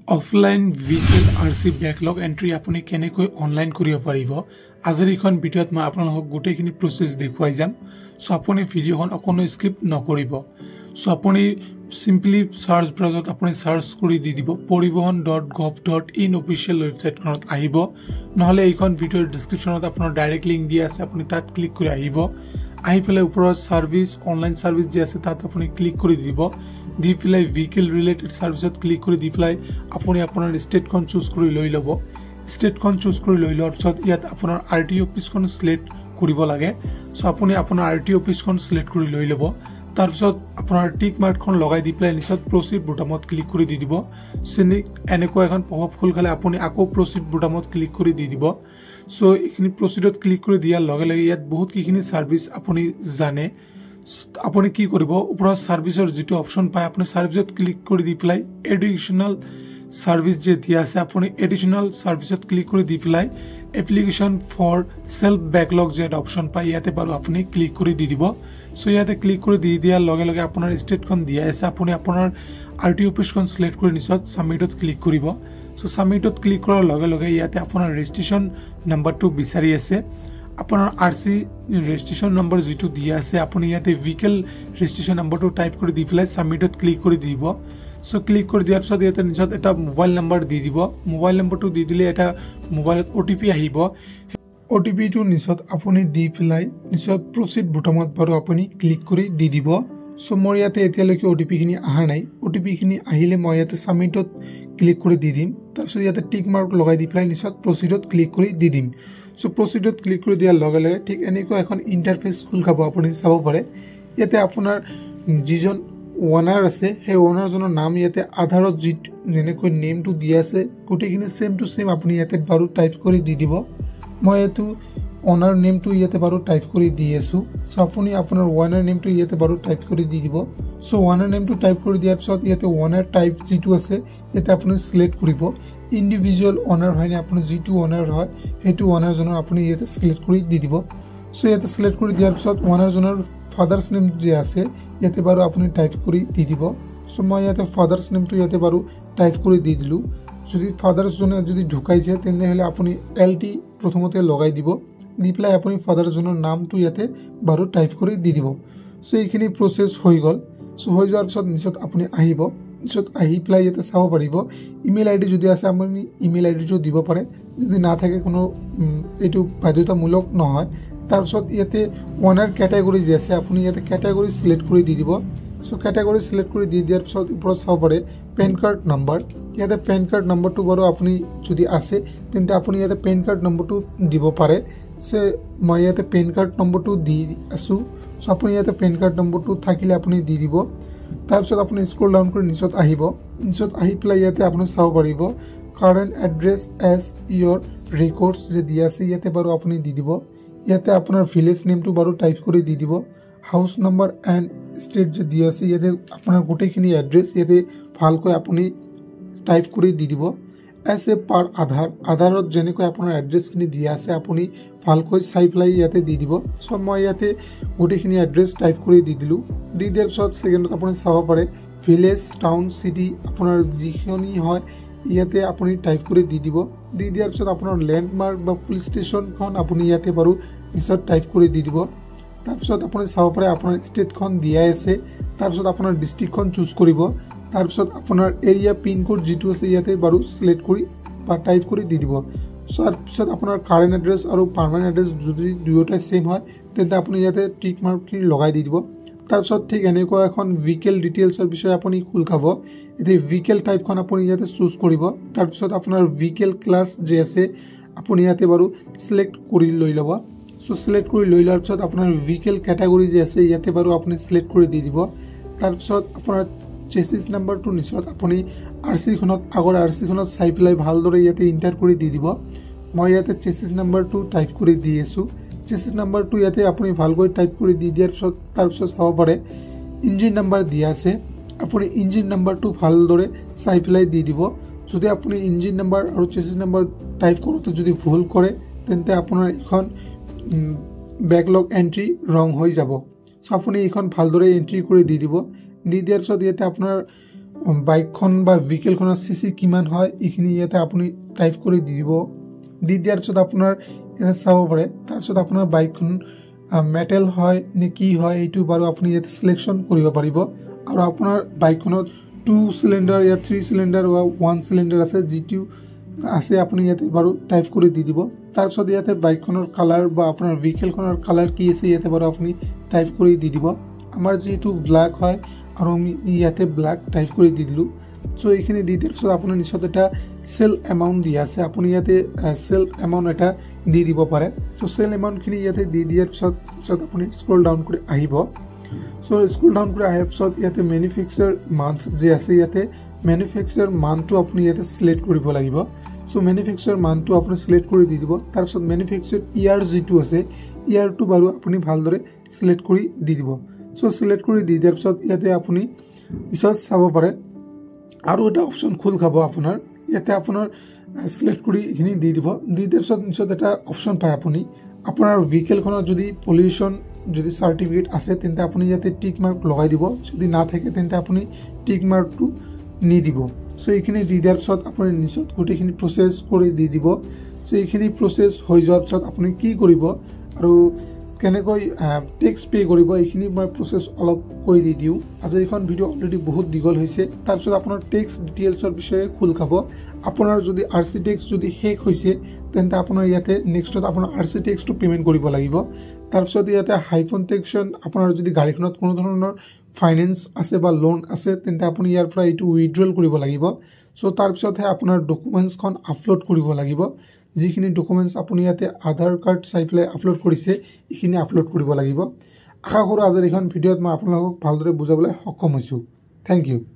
Offline vehicle RC backlog entry আপুনি কেনেকৈ online কৰিব পাৰিব আজিৰ এইখন ভিডিঅ'ত মই আপোনালোকক গোটেইখিনি প্ৰচেছ দেখুৱাই যাম সো আপুনি ভিডিঅ'খন অকনো স্কিপ নকৰিব সো আপুনি সিম্পলি সাৰ্চ ব্ৰাউজাৰত আপুনি সাৰ্চ কৰি দি দিব paribohan.gov.in অফিচিয়েল ৱেবছাইটখনত আহিব নহলে এইখন ভিডিঅ'ৰ ডেসক্ৰিপচনত আপোনাৰ ডাইৰেক্ট লিংক দিয়া আছে আপুনি তাত ক্লিক কৰি আহিব আহি পেলাই ওপৰত সাৰ্ভিস অনলাইন সাৰ্ভিস যে আছে তাত আপুনি ক্লিক কৰি দিব দি পেলাই ভিকেল ৰিলেটেড সাৰ্ভিসত ক্লিক কৰি দি পেলাই আপুনি আপোনাৰ ষ্টেটখন চুজ কৰি লৈ লব ষ্টেটখন চুজ কৰি লৈ লোৱাৰ পিছত ইয়াত আপোনাৰ আৰটি অফিসখন সিলেক্ট কৰিব লাগে সো আপুনি আপোনাৰ আৰটি অফিসখন সিলেক্ট কৰি লৈ লব তাৰ পিছত আপোনাৰ টিক মাৰ্কখন লগাই দি পেলাই নিচত প্ৰসিড বুটামত ক্লিক কৰি দি দিব সিনি এনেকৈ এখন পপআপ খোল খালে আপুনি আকৌ প্ৰসিড বুটামত ক্লিক কৰি দি দিব সো এইখিনি প্ৰসিডত ক্লিক কৰি দিয়াৰ লগে লগে ইয়াত বহুত কিখিনি সাৰ্ভিস আপুনি জানে আপুনি কি কৰিব ওপৰৰ সাৰ্ভিসৰ যেটো অপচন পায় আপুনি সাৰ্ভিসত ক্লিক কৰি দি পেলাই এডিশনাল সাৰ্ভিস যে দিয়া আছে আপুনি এডিশনাল সাৰ্ভিসত ক্লিক কৰি দি পেলাই এপ্লিকেশন ফৰ সেলফ ব্যাকলগ যে অপচন পায় ইয়াতে বাৰু আপুনি ক্লিক কৰি দি দিব সো ইয়াতে ক্লিক কৰি দি দিয়াৰ লগে লগে আপোনাৰ ষ্টেটখন দিয়া আছে আপুনি আপোনাৰ আৰটি অফিসখন সিলেক্ট কৰি নিছত সাবমিটত ক্লিক কৰিব সো সাবমিটত ক্লিক কৰাৰ লগে লগে ইয়াতে আপোনাৰ ৰেজিষ্ট্ৰেচন নাম্বাৰটো বিচাৰি আছে আপোনাৰ আৰসি ৰেজিষ্ট্ৰেচন নম্বৰ যেটো দিয়া আছে আপুনি ইয়াতে ভিকেল ৰেজিষ্ট্ৰেচন নম্বৰটো টাইপ কৰি দি পেলাই সাবমিটত ক্লিক কৰি দিব সো ক্লিক কৰি দিয়াৰ পিছত ইয়াতে নিছত এটা মোবাইল নম্বৰ দি দিব মোবাইল নম্বৰটো দি দিলে এটা মোবাইলত ওটিপি আহিব ওটিপি টো নিছত আপুনি দি পেলাই নিছত প্ৰসিড বুটামত বাৰু আপুনি ক্লিক কৰি দি দিব সো মোৰ ইয়াতে এতিয়ালৈকে ওটিপি খিনি আহা নাই ওটিপি খিনি আহিলে মই ইয়াতে সাবমিটত ক্লিক কৰি দি দিম তাৰপিছত ইয়াতে টিক মাৰ্ক লগাই দি পেলাই নিছত প্ৰসিডত ক্লিক কৰি দি দিম সো প্ৰসিডত ক্লিক কৰি দিয়াৰ লগে লগে ঠিক এনেকৈ এখন ইন্টাৰফেস খুল খাব আপুনি চাব পাৰে ইয়াতে আপোনাৰ যিজন ওনাৰ আছে সেই ওনাৰজনৰ নাম ইয়াতে আধাৰত যেনেকৈ নেমটো দিয়া আছে গোটেইখিনি সেম টু সেম আপুনি ইয়াতে বাৰু টাইপ কৰি দি দিব মই এটো ওনাৰ নেমটো ইয়াতে বাৰু টাইপ কৰি দি আছো সো আপুনি আপোনাৰ ওনাৰ নেমটো ইয়াতে বাৰু টাইপ কৰি দি দিব সো ওনাৰ নেমটো টাইপ কৰি দিয়াৰ পিছত ইয়াতে ওনাৰ টাইপ যেটো আছে ইয়াতে আপুনি সিলেক্ট কৰিব ইন্ডিভিজুয়াল ওনাৰ হয়নে আপুনি যেটো ওনাৰ হয় হেতু ওনাৰজনৰ আপুনি ইয়াতে সিলেক্ট কৰি দি দিব সো ইয়াতে সিলেক্ট কৰি দিয়াৰ পিছত ওনাৰজনৰ ফাদাৰস নেম যে আছে ইয়াতে বাৰু আপুনি টাইপ কৰি দি দিব সো মই ইয়াতে ফাদাৰস নেমটো ইয়াতে বাৰু টাইপ কৰি দি দিলু যদি ফাদারস জনে যদি ঢুকাইছে তেনেহলে আপুনি এলটি প্ৰথমতে লগাই দিব দি পেলাই আপুনি ফাদারস জনৰ নামটো ইয়াতে বাৰু টাইপ কৰি দি দিব সো এইখিনি প্ৰসেস হৈ গল সো হৈ যোৱাৰ পিছত নিছত আপুনি আহিব নিছত আহি পেলাই ইয়াতে চাব পাৰিব ইমেইল আইডি যদি আছে আপুনি ইমেইল আইডিটো দিব পাৰে যদি না থাকে কোনো এটো বাধ্যতামূলক নহয় তাৰপিছত ইয়াতে ওনাৰ ক্যাটাগৰী যে আছে আপুনি ইয়াতে ক্যাটাগৰী সিলেক্ট কৰি দি দিব সো ক্যাটাগৰী সিলেক্ট কৰি দি দিয়াৰ পিছত ওপৰত চাব পাৰে পেন কাৰ্ড নম্বৰ ইয়াতে পেন কাৰ্ড নম্বৰটো বাৰু আপুনি যদি আছে তেন্তে আপুনি ইয়াতে পেন কাৰ্ড নম্বৰটো দিব পাৰে সে মই ইয়াতে পেন কাৰ্ড নম্বৰটো দি আছো সো আপুনি ইয়াতে পেন কাৰ্ড নম্বৰটো থাকিলে আপুনি দি দিব তাৰপিছত আপুনি স্ক্ৰল ডাউন কৰি নিচত আহিব নিচত আহি পেলাই ইয়াতে আপুনি চাব পাৰিব current address as your records যে দিয়া আছে ইয়াতে বাৰু আপুনি দি দিব ইয়াতে আপোনাৰ ভিলেজ নেমটো বাৰু টাইপ কৰি দি দিব হাউস নম্বৰ এণ্ড ষ্টেট যে দিয়া আছে ইয়াতে আপোনাৰ গোটেইখিনি এড্ৰেছ ইয়াতে ভালকৈ আপুনি টাইপ কৰি দি দিব এজ এ পাৰ আধাৰত যেনেকৈ আপোনাৰ এড্ৰেছখিনি দিয়া আছে আপুনি ভালকৈ চাই পেলাই ইয়াতে দি দিব সো মই ইয়াতে গোটেইখিনি এড্ৰেছ টাইপ কৰি দি দিলু দি দিয়াৰ পিছত সেকেন্ডত আপুনি চাব পাৰে ভিলেজ টাউন সিটি আপোনাৰ যিখিনি হয় ইয়াতে আপুনি টাইপ কৰি দি দিব দি দিয়াৰ পিছত আপোনাৰ ল্যান্ডমাৰ্ক বা পুলিশ ষ্টেচনখন আপুনি ইয়াতে বাৰু নিচত টাইপ কৰি দি দিব তাৰপিছত আপুনি চাব পাৰে আপোনাৰ ষ্টেটখন দিয়া আছে তাৰপিছত আপোনাৰ ডিস্ট্ৰিক্টখন চুজ কৰিব তাৰপিছত আপোনাৰ এৰিয়া পিন কোড যেটো আছে ইয়াতে বাৰু সিলেক্ট কৰি বা টাইপ কৰি দি দিব সো তাৰপিছত আপোনাৰ কাৰেন্ট এড্ৰেছ আৰু পাৰ্মানেন্ট এড্ৰেছ যদি দুয়োটা সেম হয় তেন্তে আপুনি ইয়াতে টিক মাৰ্কখিনি লগাই দি দিব তাৰপিছত ঠিক এনেকুৱা এখন ভিকেল ডিটেইলছৰ বিষয়ে আপুনি খুল খাব এতে ভিকেল টাইপখন আপুনি ইয়াতে চুজ কৰিব তাৰপিছত আপোনাৰ ভিকেল ক্লাছ যে আছে আপুনি ইয়াতে বাৰু সিলেক্ট কৰি লৈ লব সো সিলেক্ট কৰি লৈ লোৱাৰ পিছত আপোনাৰ ভিকেল ক্যাটাগৰী যে আছে ইয়াতে বাৰু আপুনি সিলেক্ট কৰি দি দিব তাৰপিছত আপোনাৰ চেসিস নম্বৰটো নিছত আপুনি আৰসি খনত আগৰ আৰসি খনত চাই পেলাই ভালদৰে ইয়াতে এন্টাৰ কৰি দি দিব মই ইয়াতে চেসিস নম্বৰটো টাইপ কৰি দি আছো চেসিস নম্বৰটো ইয়াতে আপুনি ভালকৈ টাইপ কৰি দি দিয়াৰ পিছত তাৰপিছত চাব পাৰে ইঞ্জিন নম্বৰ দিয়া আছে আপুনি ইঞ্জিন নম্বৰটো ভালদৰে চাই পেলাই দি দিব যদি আপুনি ইঞ্জিন নম্বৰ আৰু চেসিস নম্বৰ টাইপ কৰোতে যদি ভুল কৰে তেন্তে আপোনাৰ এখন ব্যাকলগ এন্ট্ৰি ৰং হৈ যাব সো আপুনি এখন ভালদৰে এন্ট্ৰি কৰি দি দিব দি দিয়াৰ পিছত ইয়াতে আপোনাৰ বাইকখন বা ভেহিকেলখনৰ সিসি কিমান হয় এইখিনি ইয়াতে আপুনি টাইপ কৰি দি দিব। দি দিয়াৰ পিছত আপোনাৰ ইয়াতে চাব পাৰে। তাৰপিছত আপোনাৰ বাইকখন মেটেল হয় নে কি হয় এইটো বাৰু আপুনি ইয়াতে সিলেকশন কৰিব পাৰিব। আৰু আপোনাৰ বাইকখনত 2 সিলিন্ডাৰ या 3 সিলিন্ডাৰ বা 1 সিলিন্ডাৰ আছে, যিটো আছে আপুনি ইয়াতে বাৰু টাইপ কৰি দি দিব। তাৰপিছত ইয়াতে বাইকখনৰ কালাৰ বা আপোনাৰ ভেহিকেলখনৰ কালাৰ কি আছে ইয়াতে বাৰু আপুনি টাইপ কৰি দি দিব। আমাৰ যেটো ব্ল্যাক হয় আৰু আমি ইয়াতে ব্ল্যাক টাইপ কৰি দি দিলো। সো এইখিনি দি দিয়াৰ পিছত আপোনাৰ নিশ্চয় এটা সেল এমাউন্ট দিয়া আছে, আপুনি ইয়াতে সেল এমাউন্ট এটা দি দিব পাৰে। সো সেল এমাউন্টখিনি ইয়াতে দি দিয়াৰ পিছত আপুনি স্ক্ৰল ডাউন কৰি আহিব। সো স্ক্ৰল ডাউন কৰি আহাৰ পিছত ইয়াতে ম্যানুফ্যাকচাৰ মান্থ যে আছে ইয়াতে ম্যানুফ্যাকচাৰ মান্থটো আপুনি ইয়াতে সিলেক্ট কৰিব লাগিব। সো ম্যানুফ্যাকচাৰ মান্থটো আপুনি সিলেক্ট কৰি দি দিব। তাৰ পিছত ম্যানুফ্যাকচাৰ ইয়াৰ যেটো আছে ইয়াৰটো বাৰু আপুনি ভালদৰে সিলেক্ট কৰি দি দিব। সো সিলেক্ট কৰি দি দিয়াৰ পিছত ইয়াতে আপুনি পিছত চাব পাৰে আৰু এটা অপচন খোল খাব আপোনাৰ। ইয়াতে আপোনাৰ সিলেক্ট কৰি এখিনি দি দিব। দি দিয়াৰ পিছত নিশ্চয় এটা অপচন পায় আপুনি। আপোনাৰ ভেহিকেলখনৰ যদি পলিউশন যদি সাৰ্টিফিকেট আছে তেন্তে আপুনি ইয়াতে টিক মাৰ্ক লগাই দিব। যদি না থাকে তেন্তে আপুনি টিক মাৰ্কটো নি দিব। সো এইখিনি দি দিয়াৰ পিছত আপুনি নিশ্চয় গোটেইখিনি প্ৰসেস কৰি দি দিব। সো এইখিনি প্ৰসেস হৈ যোৱাৰ পিছত আপুনি কি কৰিব আৰু কেনেকৈ টেক্স পে কৰিব এইখিনি মই প্ৰসেস অলপ কৈ দি দিও। আজি এখন ভিডিও অলৰেডি বহুত দীঘল হৈছে। তাৰ পিছত আপোনাৰ টেক্স ডিটেইলছৰ বিষয়ে খুল খাব। আপোনাৰ যদি আৰসি টেক্স যদি শেষ হৈছে তেন্তে আপোনাৰ ইয়াতে নেক্সটত আপোনাৰ আৰসি টেক্সটো পেমেন্ট কৰিব লাগিব। তাৰ পিছত ইয়াতে হাইফোন টেক্সন আপোনাৰ যদি গাড়ীখনত কোনো ধৰণৰ ফাইনেন্স আছে বা লোন আছে তেন্তে আপুনি ইয়াৰ পৰা এইটো উইথড্ৰল কৰিব লাগিব। সো তাৰ পিছতহে আপোনাৰ ডকুমেন্টছখন আপলোড কৰিব লাগিব। যিখিনি ডকুমেন্টছ আপুনি ইয়াতে আধাৰ কাৰ্ড চাইফলে আপলোড কৰিছে এইখিনি আপলোড কৰিব লাগিব। আশা কৰো আজিৰ এখন ভিডিওত মই আপোনালোকক ভালদৰে বুজাবলৈ সক্ষম হৈছো। Thank U.